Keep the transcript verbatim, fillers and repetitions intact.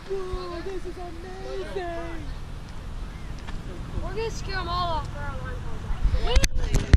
Whoa, this is amazing! We're gonna scare them all off for our line calls.